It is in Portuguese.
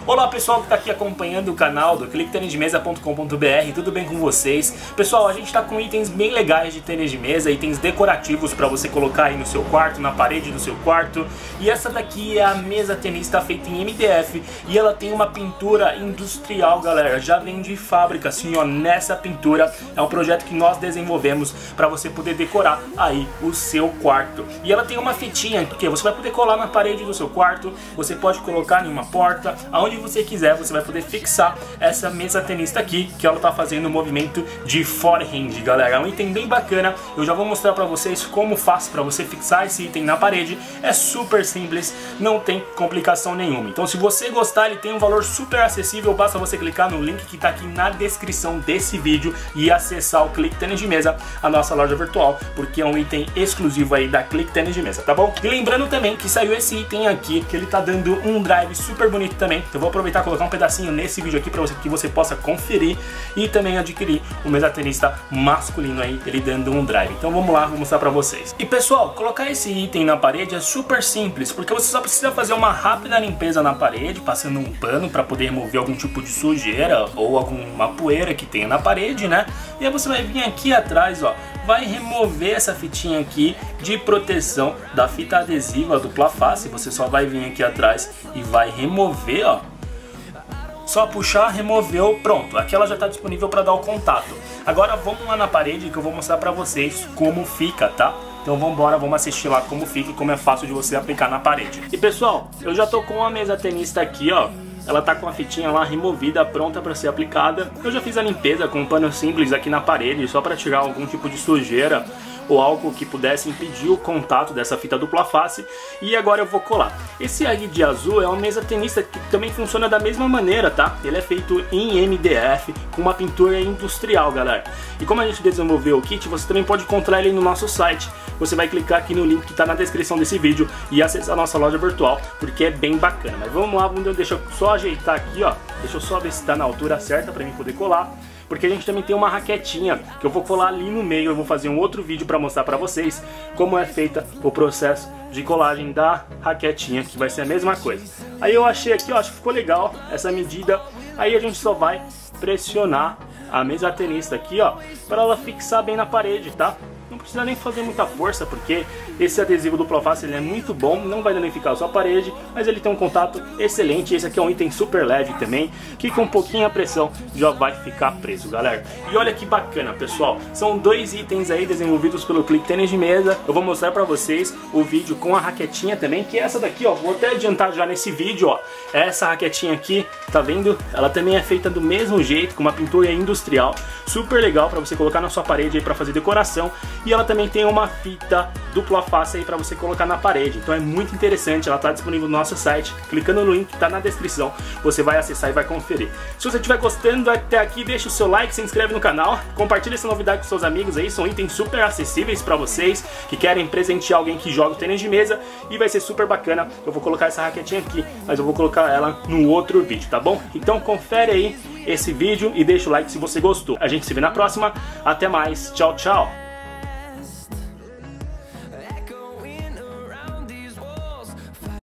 Olá pessoal que está aqui acompanhando o canal do cliquetenisdemesa.com.br, tudo bem com vocês? Pessoal, a gente está com itens bem legais de tênis de mesa, itens decorativos para você colocar aí no seu quarto, na parede do seu quarto. E essa daqui é a mesa tenista feita em MDF e ela tem uma pintura industrial, galera, já vem de fábrica assim, ó, nessa pintura. É um projeto que nós desenvolvemos para você poder decorar aí o seu quarto. E ela tem uma fitinha que você vai poder colar na parede do seu quarto, você pode colocar em uma porta, aonde você quiser, você vai poder fixar essa mesa tenista aqui, que ela tá fazendo um movimento de forehand, galera. É um item bem bacana, eu já vou mostrar pra vocês como faz pra você fixar esse item na parede. É super simples, não tem complicação nenhuma. Então se você gostar, ele tem um valor super acessível, basta você clicar no link que tá aqui na descrição desse vídeo e acessar o Clique Tênis de Mesa, a nossa loja virtual, porque é um item exclusivo aí da Clique Tênis de Mesa, tá bom? E lembrando também que saiu esse item aqui, que ele tá dando um drive super bonito também. Eu vou aproveitar e colocar um pedacinho nesse vídeo aqui para que você possa conferir e também adquirir o mesa tenista masculino aí, ele dando um drive. Então vamos lá, vou mostrar para vocês. E pessoal, colocar esse item na parede é super simples, porque você só precisa fazer uma rápida limpeza na parede, passando um pano para poder remover algum tipo de sujeira ou alguma poeira que tenha na parede, né? E aí você vai vir aqui atrás, ó, vai remover essa fitinha aqui de proteção da fita adesiva do Plafast. Você só vai vir aqui atrás e vai remover, ó. Só puxar, removeu, pronto. Aqui ela já está disponível para dar o contato. Agora vamos lá na parede que eu vou mostrar para vocês como fica, tá? Então vamos embora, vamos assistir lá como fica e como é fácil de você aplicar na parede. E pessoal, eu já tô com a mesa tenista aqui, ó. Ela tá com a fitinha lá removida, pronta para ser aplicada. Eu já fiz a limpeza com um pano simples aqui na parede, só para tirar algum tipo de sujeira ou algo que pudesse impedir o contato dessa fita dupla face. E agora eu vou colar. Esse aí de azul é uma mesa tenista que também funciona da mesma maneira, tá? Ele é feito em MDF com uma pintura industrial, galera. E como a gente desenvolveu o kit, você também pode encontrar ele no nosso site. Você vai clicar aqui no link que está na descrição desse vídeo e acessar a nossa loja virtual, porque é bem bacana. Mas vamos lá, deixa eu só ajeitar aqui, ó. Deixa eu só ver se está na altura certa para mim poder colar. Porque a gente também tem uma raquetinha que eu vou colar ali no meio. Eu vou fazer um outro vídeo para mostrar para vocês como é feita o processo de colagem da raquetinha, que vai ser a mesma coisa. Aí eu achei aqui, ó, acho que ficou legal essa medida. Aí a gente só vai pressionar a mesa tenista aqui, ó, para ela fixar bem na parede, tá? Não precisa nem fazer muita força, porque esse adesivo do Plafast ele é muito bom, não vai danificar a sua parede, mas ele tem um contato excelente. Esse aqui é um item super leve também, que com um pouquinho a pressão já vai ficar preso, galera. E olha que bacana, pessoal, são dois itens aí desenvolvidos pelo Clique Tênis de Mesa. Eu vou mostrar pra vocês o vídeo com a raquetinha também, que é essa daqui, ó. Vou até adiantar já nesse vídeo, ó. Essa raquetinha aqui, tá vendo? Ela também é feita do mesmo jeito, com uma pintura industrial, super legal pra você colocar na sua parede aí pra fazer decoração. E ela também tem uma fita dupla face aí para você colocar na parede. Então é muito interessante, ela está disponível no nosso site. Clicando no link que está na descrição, você vai acessar e vai conferir. Se você estiver gostando até aqui, deixa o seu like, se inscreve no canal, compartilha essa novidade com seus amigos aí. São itens super acessíveis para vocês que querem presentear alguém que joga tênis de mesa, e vai ser super bacana. Eu vou colocar essa raquetinha aqui, mas eu vou colocar ela no outro vídeo, tá bom? Então confere aí esse vídeo e deixa o like se você gostou. A gente se vê na próxima, até mais, tchau, tchau!